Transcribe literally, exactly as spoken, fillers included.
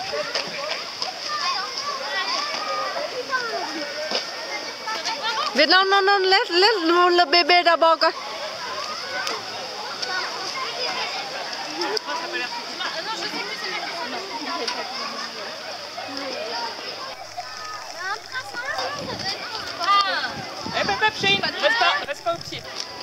Việt Nam, non, non, laisse, laisse le bébé d'abord coi. Eh Pep, Pep, Chine, reste pas, reste pas au pied.